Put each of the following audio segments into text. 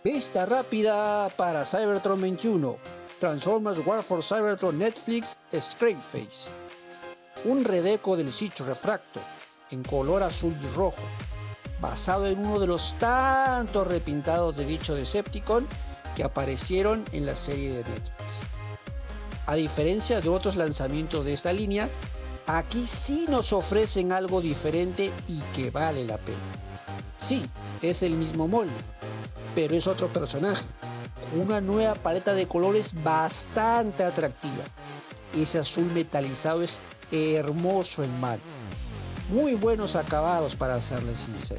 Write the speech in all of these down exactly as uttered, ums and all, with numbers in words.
Vista rápida para Cybertron veintiuno, Transformers War for Cybertron Netflix Scrapeface. Un redeco del Siege Refractor en color azul y rojo, basado en uno de los tantos repintados de dicho Decepticon que aparecieron en la serie de Netflix. A diferencia de otros lanzamientos de esta línea, aquí sí nos ofrecen algo diferente y que vale la pena. Sí, es el mismo molde, pero es otro personaje, con una nueva paleta de colores bastante atractiva. Ese azul metalizado es hermoso en mano. Muy buenos acabados, para serles sincero.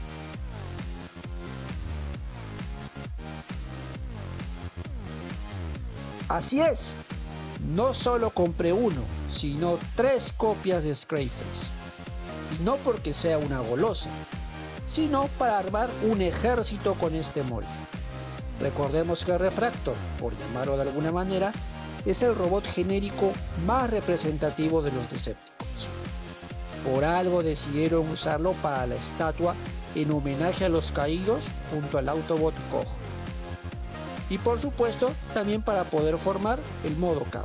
Así es, no solo compré uno, sino tres copias de Scrapeface. Y no porque sea una golosa, sino para armar un ejército con este molde. Recordemos que el Refractor, por llamarlo de alguna manera, es el robot genérico más representativo de los Decepticons. Por algo decidieron usarlo para la estatua en homenaje a los caídos junto al Autobot Cog. Y por supuesto también para poder formar el modo campo.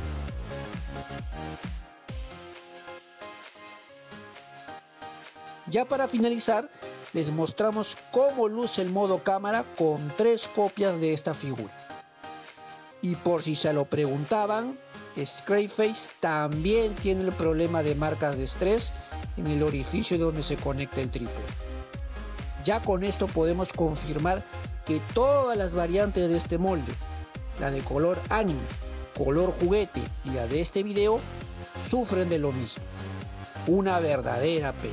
Ya para finalizar, les mostramos cómo luce el modo cámara con tres copias de esta figura. Y por si se lo preguntaban, Scrapeface también tiene el problema de marcas de estrés en el orificio donde se conecta el trípode. Ya con esto podemos confirmar que todas las variantes de este molde, la de color anime, color juguete y la de este video, sufren de lo mismo. Una verdadera pena.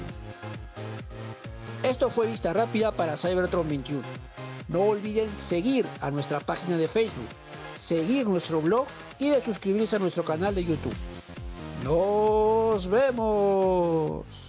Esto fue Vista Rápida para Cybertron veintiuno. No olviden seguir a nuestra página de Facebook, seguir nuestro blog y de suscribirse a nuestro canal de YouTube. ¡Nos vemos!